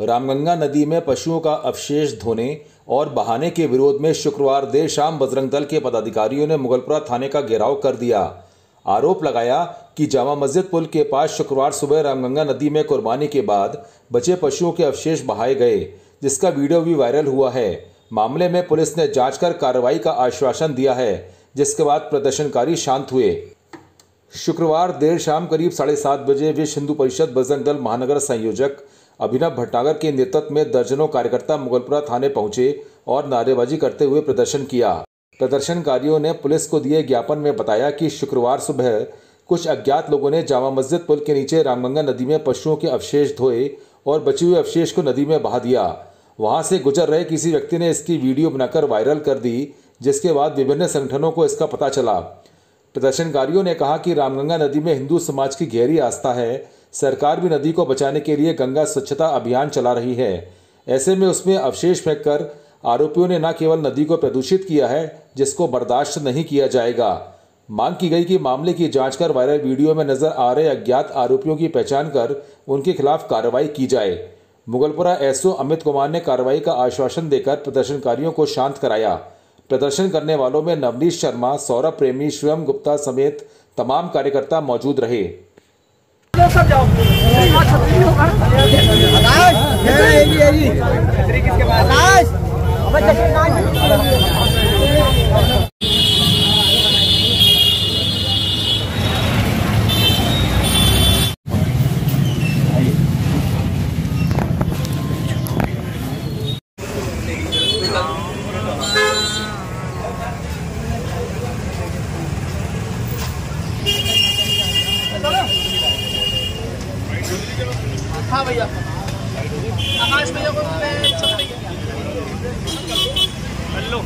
रामगंगा नदी में पशुओं का अवशेष धोने और बहाने के विरोध में शुक्रवार देर शाम बजरंग दल के पदाधिकारियों ने मुगलपुरा थाने का घेराव कर दिया। आरोप लगाया कि जामा मस्जिद पुल के पास शुक्रवार सुबह रामगंगा नदी में कुर्बानी के बाद बचे पशुओं के अवशेष बहाए गए, जिसका वीडियो भी वायरल हुआ है। मामले में पुलिस ने जांच कर कार्रवाई का आश्वासन दिया है, जिसके बाद प्रदर्शनकारी शांत हुए। शुक्रवार देर शाम करीब 7:30 बजे विश्व हिंदू परिषद बजरंग दल महानगर संयोजक अभिनव भटनागर के नेतृत्व में दर्जनों कार्यकर्ता मुगलपुरा थाने पहुंचे और नारेबाजी करते हुए प्रदर्शन किया। प्रदर्शनकारियों ने पुलिस को दिए ज्ञापन में बताया कि शुक्रवार सुबह कुछ अज्ञात लोगों ने जामा मस्जिद पुल के नीचे रामगंगा नदी में पशुओं के अवशेष धोए और बचे हुए अवशेष को नदी में बहा दिया। वहां से गुजर रहे किसी व्यक्ति ने इसकी वीडियो बनाकर वायरल कर दी, जिसके बाद विभिन्न संगठनों को इसका पता चला। प्रदर्शनकारियों ने कहा कि रामगंगा नदी में हिंदू समाज की गहरी आस्था है। सरकार भी नदी को बचाने के लिए गंगा स्वच्छता अभियान चला रही है। ऐसे में उसमें अवशेष फेंककर आरोपियों ने न केवल नदी को प्रदूषित किया है, जिसको बर्दाश्त नहीं किया जाएगा। मांग की गई कि मामले की जांच कर वायरल वीडियो में नजर आ रहे अज्ञात आरोपियों की पहचान कर उनके खिलाफ कार्रवाई की जाए। मुगलपुरा एसओ अमित कुमार ने कार्रवाई का आश्वासन देकर प्रदर्शनकारियों को शांत कराया। प्रदर्शन करने वालों में नवनीत शर्मा, सौरभ प्रेमी, शिवम गुप्ता समेत तमाम कार्यकर्ता मौजूद रहे। हाँ भैया, आकाश भैया को हेलो।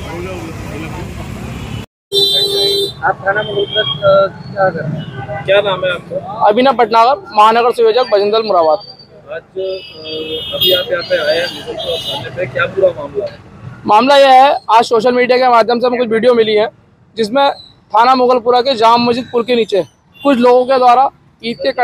आप थाना मुगलपुरा क्या कर रहे हैं? क्या नाम है आपका? अभिनव भटनागर, महानगर संयोजक बजरंग दल मुरादाबाद। आज अभी आप यहाँ पे आए हैं मुगलपुरा थाने पे, क्या पूरा मामला है? मामला यह है, आज सोशल मीडिया के माध्यम से हमें कुछ वीडियो मिली है, जिसमें थाना मुगलपुरा के जामा मस्जिद पुल के नीचे कुछ लोगों के द्वारा ईद के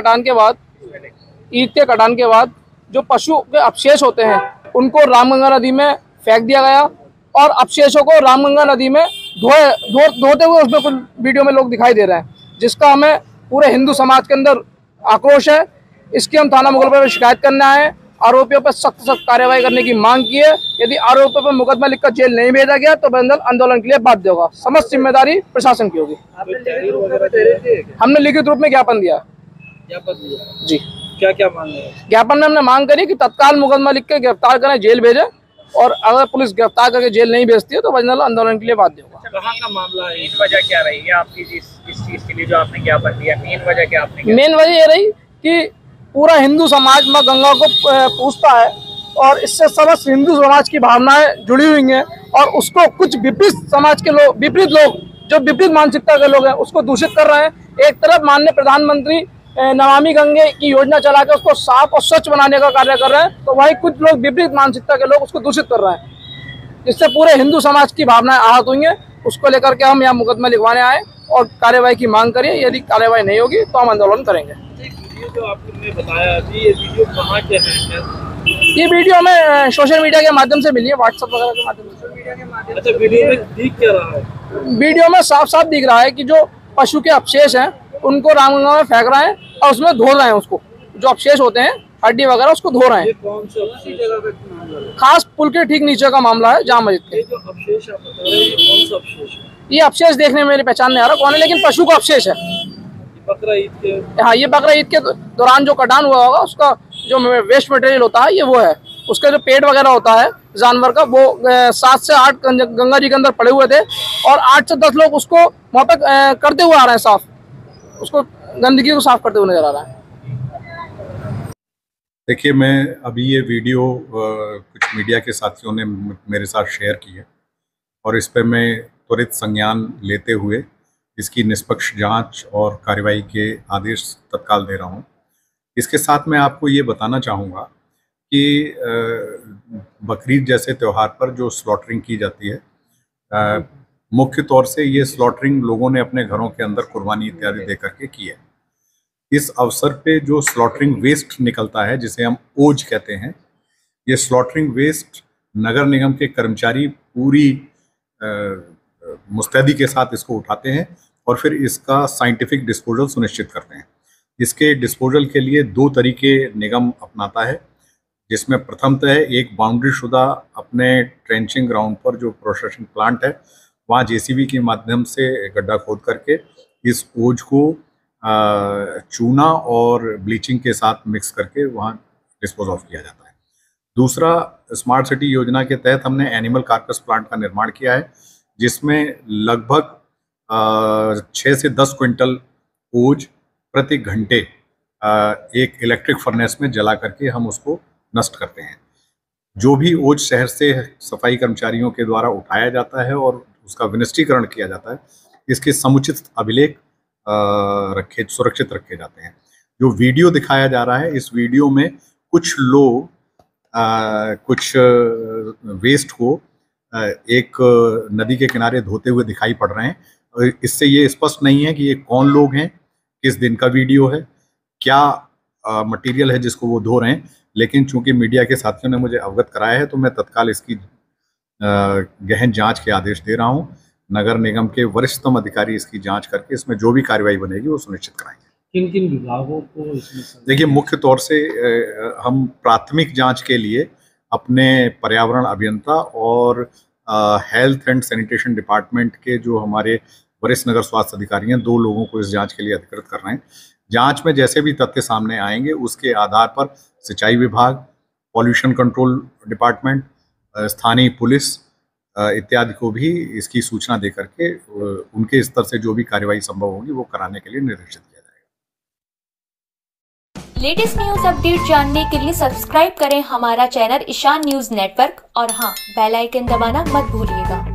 कटान के बाद जो पशु के अवशेष होते हैं उनको रामगंगा नदी में फेंक दिया गया और अवशेषों को रामगंगा नदी में धोते हुए उसमें कुछ वीडियो में लोग दिखाई दे रहे हैं, जिसका हमें पूरे हिंदू समाज के अंदर आक्रोश है। इसकी हम थाना मुगलपुरा में शिकायत करने आए हैं। आरोपियों पर सख्त कार्रवाई करने की मांग की है। यदि आरोपियों पर मुकदमा लिखकर जेल नहीं भेजा गया तो बजरंग दल आंदोलन के लिए बाध्य होगा। समस्त जिम्मेदारी प्रशासन की होगी। हमने लिखित रूप में ज्ञापन दिया जी। क्या क्या मांग है? ज्ञापन में हमने मांग करी कि तत्काल मुकदमा लिख के गिरफ्तार करें, जेल भेजें, और अगर पुलिस गिरफ्तार करके जेल नहीं भेजती है तो बजरंग दल आंदोलन के लिए बाध्य होगा। कहाँ का मामला है? मेन वजह क्या रही है आपकी इस चीज के लिए जो आपने ज्ञापन दिया? मेन वजह क्या आपने? मेन वजह ये रही कि पूरा हिंदू समाज माँ गंगा को पूजता है और इससे समस्त हिंदू समाज की भावनाएं जुड़ी हुई हैं, और उसको कुछ विपरीत समाज के लोग, विपरीत लोग जो विपरीत मानसिकता के लोग हैं, उसको दूषित कर रहे हैं। एक तरफ माननीय प्रधानमंत्री नमामि गंगे की योजना चला के उसको साफ और स्वच्छ बनाने का कार्य कर रहे हैं, तो वहीं कुछ लोग विपरीत मानसिकता के लोग उसको दूषित कर रहे हैं, जिससे पूरे हिंदू समाज की भावनाएं आहत हुई हैं। उसको लेकर के हम यहाँ मुकदमा लिखवाने आए और कार्रवाई की मांग करिए। यदि कार्रवाई नहीं होगी तो हम आंदोलन करेंगे। जो आपने बताया अभी, ये वीडियो कहाँ के हैं? ये वीडियो हमें सोशल मीडिया के माध्यम से मिली है, व्हाट्सएप वगैरह के माध्यम से। अच्छा, वीडियो में दिख क्या रहा है? वीडियो में साफ साफ दिख रहा है कि जो पशु के अवशेष हैं उनको रामगंगा में फेंक रहे हैं और उसमें धो रहे हैं। उसको जो अवशेष होते हैं हड्डी वगैरह उसको धो रहे हैं। ये कौन सी जगह पे मामला है? खास पुल के ठीक नीचे का मामला है, जामा मस्जिद के। ये जो अवशेष आप बता रहे हैं, ये कौन सा अवशेष है? ये अवशेष देखने में मेरी पहचान नहीं आ रहा कौन है, लेकिन पशु का अवशेष है। बकरा ईद के? हाँ, ये बकरा ईद के दौरान जो कटान हुआ होगा उसका जो वेस्ट मटेरियल होता है ये वो है। उसका जो पेट वगैरह होता है जानवर का, वो 7 से 8 गंगा जी के अंदर पड़े हुए थे और 8 से 10 लोग उसको वहाँ पे करते हुए आ रहे हैं, साफ उसको गंदगी को साफ करते हुए नजर आ रहा है। देखिए, मैं अभी ये वीडियो कुछ मीडिया के साथियों ने मेरे साथ शेयर की है और इस पर मैं त्वरित संज्ञान लेते हुए इसकी निष्पक्ष जांच और कार्रवाई के आदेश तत्काल दे रहा हूं। इसके साथ मैं आपको ये बताना चाहूँगा कि बकरीद जैसे त्यौहार पर जो स्लॉटरिंग की जाती है, मुख्य तौर से ये स्लॉटरिंग लोगों ने अपने घरों के अंदर कुर्बानी इत्यादि दे करके की है। इस अवसर पे जो स्लॉटरिंग वेस्ट निकलता है, जिसे हम ओज कहते हैं, ये स्लॉटरिंग वेस्ट नगर निगम के कर्मचारी पूरी मुस्तैदी के साथ इसको उठाते हैं और फिर इसका साइंटिफिक डिस्पोजल सुनिश्चित करते हैं। इसके डिस्पोजल के लिए 2 तरीके निगम अपनाता है, जिसमें प्रथमतः एक बाउंड्री शुदा अपने ट्रेंचिंग ग्राउंड पर जो प्रोसेसिंग प्लांट है वहाँ जेसीबी के माध्यम से गड्ढा खोद करके इस ओझ को चूना और ब्लीचिंग के साथ मिक्स करके वहाँ डिस्पोज ऑफ किया जाता है। दूसरा, स्मार्ट सिटी योजना के तहत हमने एनिमल कार्कस प्लांट का निर्माण किया है, जिसमें लगभग 6 से 10 क्विंटल ओझ प्रति घंटे एक इलेक्ट्रिक फर्नेस में जला करके हम उसको नष्ट करते हैं। जो भी ओझ शहर से सफाई कर्मचारियों के द्वारा उठाया जाता है और उसका विनिष्टीकरण किया जाता है, इसके समुचित अभिलेख सुरक्षित रखे जाते हैं। जो वीडियो दिखाया जा रहा है, इस वीडियो में कुछ लोग कुछ वेस्ट को एक नदी के किनारे धोते हुए दिखाई पड़ रहे हैं। इससे ये स्पष्ट नहीं है कि ये कौन लोग हैं, किस दिन का वीडियो है, क्या मटेरियल है जिसको वो धो रहे हैं, लेकिन चूंकि मीडिया के साथियों ने मुझे अवगत कराया है तो मैं तत्काल इसकी गहन जांच के आदेश दे रहा हूं। नगर निगम के वरिष्ठतम अधिकारी इसकी जांच करके इसमें जो भी कार्रवाई बनेगी वो सुनिश्चित कराएंगे। किन किन विभागों को इसमें? देखिए, मुख्य तौर से हम प्राथमिक जांच के लिए अपने पर्यावरण अभियंता और हेल्थ एंड सैनिटेशन डिपार्टमेंट के जो हमारे वरिष्ठ नगर स्वास्थ्य अधिकारी हैं, 2 लोगों को इस जांच के लिए अधिकृत कर रहे हैं। जांच में जैसे भी तथ्य सामने आएंगे उसके आधार पर सिंचाई विभाग, पॉल्यूशन कंट्रोल डिपार्टमेंट, स्थानीय पुलिस इत्यादि को भी इसकी सूचना दे करके उनके स्तर से जो भी कार्रवाई संभव होगी वो कराने के लिए निर्देशित किया जाएगा। लेटेस्ट न्यूज अपडेट जानने के लिए सब्सक्राइब करें हमारा चैनल ईशान न्यूज नेटवर्क और हाँ, बेल आइकन दबाना मत भूलिएगा।